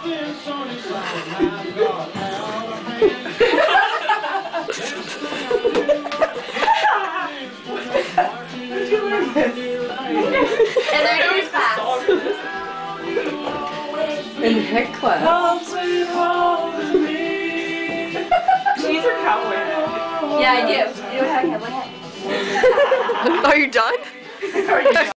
And they're doing class. In hick class. She's her cowboy hat. Yeah, I do. You don't have a cowboy hat. Are you done?